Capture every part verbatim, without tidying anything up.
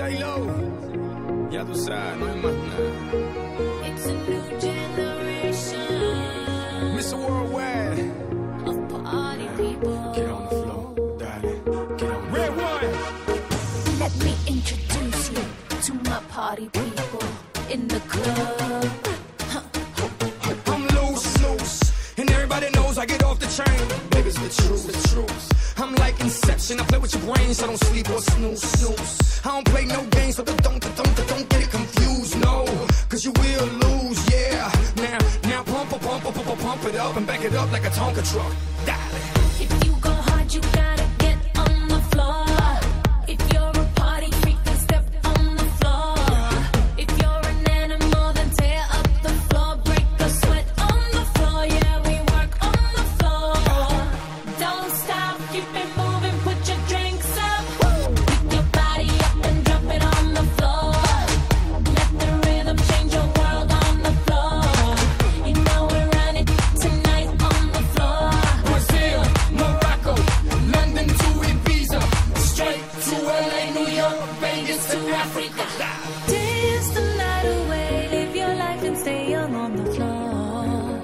J-Lo, ya tú sabes, no hay más nada. It's a new generation. mister Worldwide. Of party people. Get on the floor, darling. Get on the Red one. Let me introduce you to my party people in the club. I'm loose, loose, and everybody knows I get off the chain. Baby, it's the truth, the truth. I'm like Inception, I play with your brains, I don't sleep or snooze, snooze. I don't play no games, so don't, don't, don't, don't get it confused, no. Cause you will lose, yeah. Now, now pump, pump, pump, pump, pump it up and back it up like a Tonka truck. Darling. If you go hard, you gotta get on the floor. If you're a party freak, then step on the floor. If you're an animal, then tear up the floor. Break the sweat on the floor, yeah, we work on the floor. Don't stop, keep it moving, put your drinks up. Pick your body up and drop it on the floor. Let the rhythm change your world on the floor. You know we're running tonight on the floor. Brazil, Morocco, London to Ibiza, straight to L A, New York, Vegas to Africa. Dance the night away, live your life and stay young on the floor.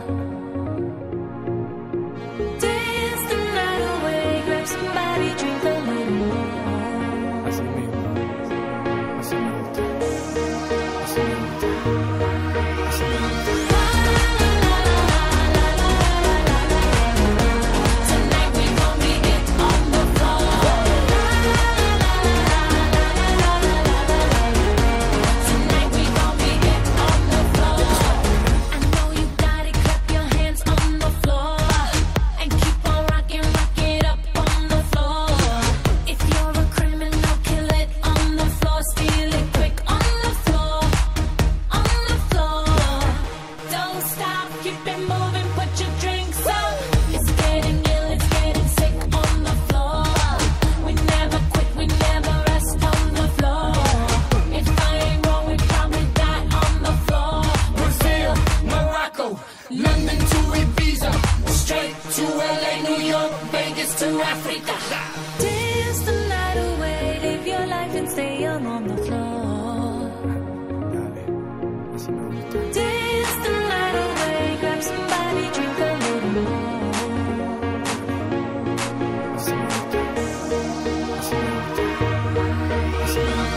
Dance the night away, grab somebody, drink a little more. Así mismo, así me gusta, así me gusta, así me gusta. Tonight we gon' be it on the floor. Tonight we gon' be it on the floor. I know you got it, clap your hands on the floor. And keep on rocking, rock it up on the floor. If you're a criminal, kill it on the floor. Steal it quick on the floor. On the floor. Don't stop, keep it moving, put your drinks up. It's getting ill, it's getting sick on the floor. We never quit, we never rest on the floor. If I ain't wrong, we probably die on the floor. Brazil, Morocco, London to Ibiza, straight to L A, New York, Vegas to Africa. Dance the night away, live your life and stay young on the floor. Así me gusta. Dance the night away, grab somebody, drink a little more. Así me gusta, así me gusta, así me gusta.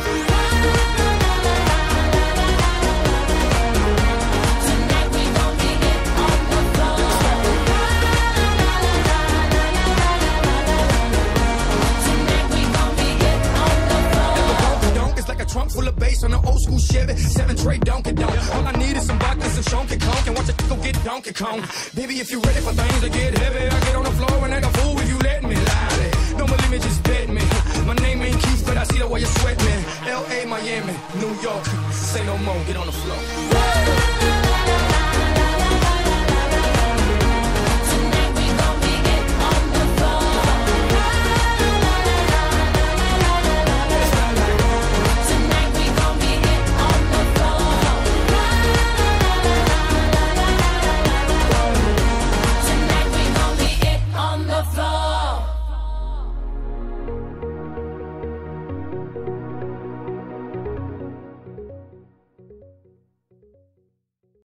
Tonight we gon' be it on the floor. Tonight we gon' be it on the floor. Donk is like a trunk full of bass on an old school Chevy, seven tray Donkey Donk. All I need is some vodka, some Shonky Conk, and watch it go get Donkey Kong. Baby, if you ready for things to get heavy, I get on the floor and act a fool if you let me lie. Don't believe me, just bet me. My name ain't Keith, but I see the way you sweat me. L A, Miami, New York, say no more, get on the floor. Tonight we gon' be it on the floor. Tonight we gon' be it on the floor. Tonight we gon' be it on the floor.